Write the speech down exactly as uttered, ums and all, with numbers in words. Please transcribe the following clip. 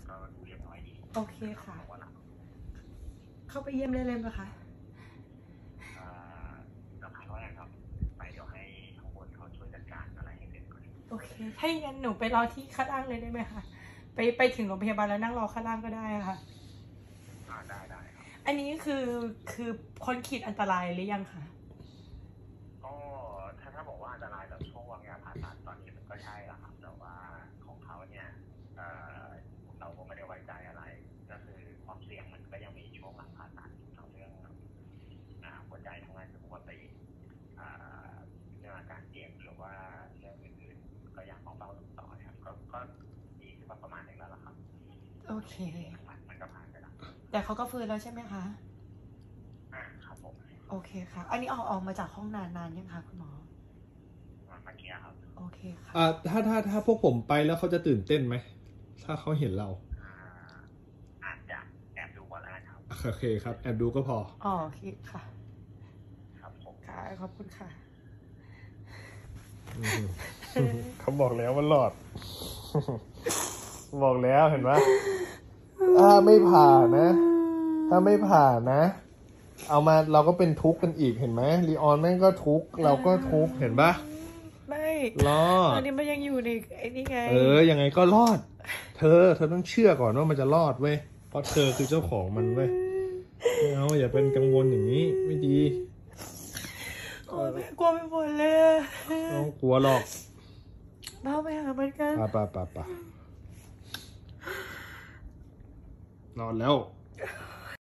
ก็เรียบร้อยดีโอเคค่ะเข้าไปเยี่ยมได้เลยไหมคะเราพายว่าไงครับไปเดี๋ยวให้ข้างบนเขาช่วยจัดการอะไรให้เสร็จก่อนโอเคถ้าอย่างนั้นหนูไปรอที่ข้างล่างเลยได้ไหมคะไปไปถึงโรงพยาบาลแล้วนั่งรอข้างล่างก็ได้ค่ะอ่าได้ได้ครับอันนี้คือคือพ้นขีดอันตรายหรือยังคะก็ถ้าถ้าบอกว่าอันตรายแบบช่วงวางยาผ่าตัดตอนนี้มันก็ใช่ละครับแต่ว่าของเขาเนี่ยเราก็ไม่ได้ไว้ใจอะไรก็คือความเสี่ยงมันก็ยังมีช่วงหลังผ่าตัดทั้งเรื่องหัวใจทำงานปกติเรื่องอาการเจ็บหรือว่าเรื่องอื่นๆก็ยังต้องเฝ้าดูต่อครับก็ก็ดีขึ้นมาประมาณนึงแล้วล่ะครับโอเคมันก็ผ่านไปแล้วแต่เขาก็ฟื้นแล้วใช่ไหมคะอ่าครับผมโอเคค่ะอันนี้ออกออกมาจากห้องนานนานยังคะคุณหมอเมื่อกี้ครับโอเคค่ะอ่าถ้าถ้าถ้าพวกผมไปแล้วเขาจะตื่นเต้นไหมถ้าเขาเห็นเราอาจจะแอบดูก่อนแล้วครับโอเคครับแอบดูก็พออ๋อโอเคค่ะครับผมค่ะขอบคุณค่ะเขาบอกแล้วมันหลอดบอกแล้วเห็นไหมถ้าไม่ผ่านะถ้าไม่ผ่านะเอามาเราก็เป็นทุกข์กันอีกเห็นไหมลีออนแม่งก็ทุกข์เราก็ทุกข์เห็นปะไม่รอดอันนี้มันยังอยู่ในไอ้นี่ไงเออยังไงก็รอดเธอเธอต้องเชื่อก่อนว่ามันจะรอดเว้ยเพราะเธอคือเจ้าของมันเว้ยไม่เอาอย่าเป็นกังวลอย่างนี้ไม่ดีโอ้ยกลัวไปหมดเลยต้องกลัวหรอกบ้าไปหามันกันป่ะป่ะป่ะป่ะนอนแล้ว